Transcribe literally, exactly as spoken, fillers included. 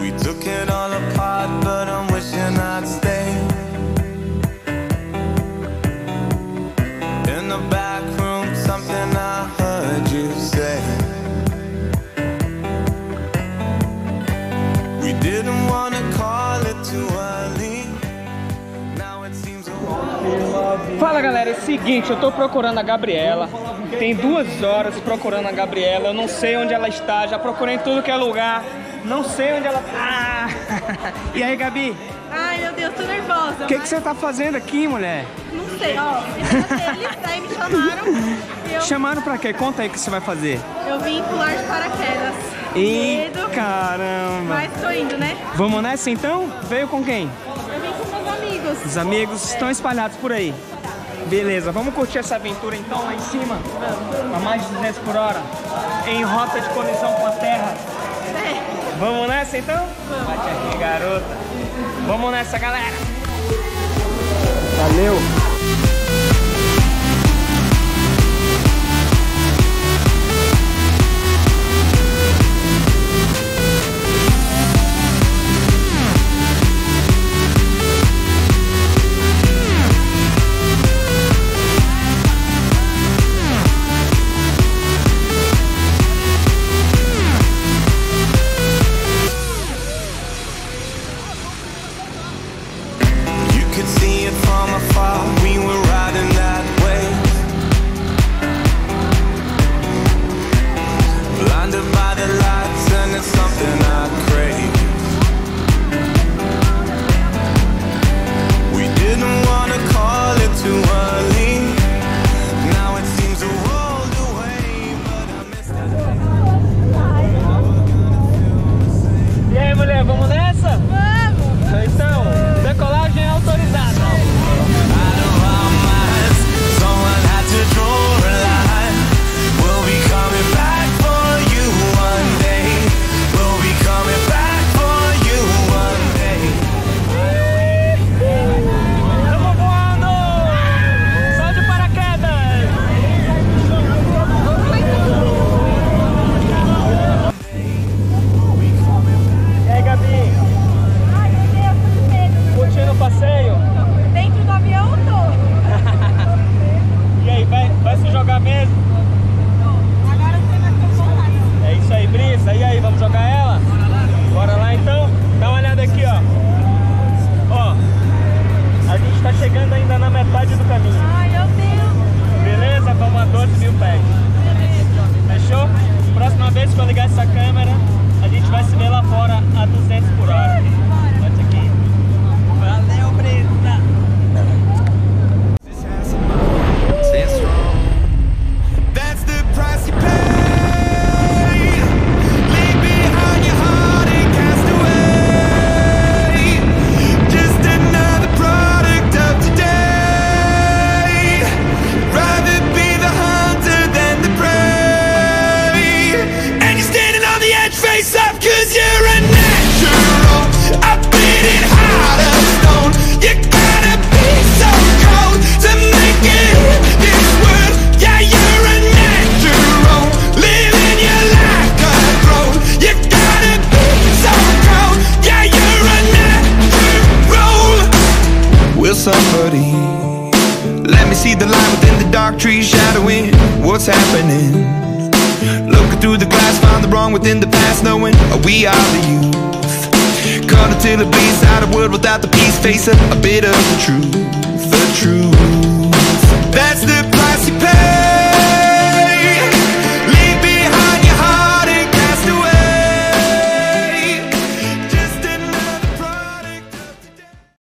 We took it all apart, but I'm wishing I'd stay in the back room. Something I heard you say. We didn't want to call it too early. Now it seems a while. Fala galera, é o seguinte, eu tô procurando a Gabriela. Tem duas horas procurando a Gabriela. Eu não sei onde ela está, já procurei em tudo que é lugar. Não sei onde ela tá. E aí, Gabi? Ai, meu Deus, tô nervosa. O que, mas... que você tá fazendo aqui, mulher? Não sei, ó. Eles daí me chamaram. Eu... Chamaram pra quê? Conta aí o que você vai fazer. Eu vim pular de paraquedas. Ih, caramba. Mas tô indo, né? Vamos nessa então? Veio com quem? Eu vim com meus amigos. Os amigos é. estão espalhados por aí. Beleza, vamos curtir essa aventura então lá em cima? Vamos. A mais de duzentos por hora. Em rota de colisão com a terra. É. Vamos nessa então? Vamos. Bate aqui, garota. Vamos nessa, galera. Valeu. We were riding that wave, blinded by the lights, and it's something I crave. We didn't want to call it too early. Now it seems a world away, but I missed it. E aí, mulher, vamos nessa? Vamos! Então, decolagem autorizada. Chegando ainda na metade do caminho. Ai, meu Deus! Beleza? Vamos a doze mil pés. Fechou? Próxima vez que eu ligar essa câmera, a gente vai se ver lá fora a duzentos por hora. Bate aqui. Valeu, Brita! Somebody, let me see the light within the dark trees shadowing what's happening. Looking through the glass, found the wrong within the past, knowing we are the youth. Caught until it bleeds out of world without the peace, facing a bit of the truth, the truth. That's the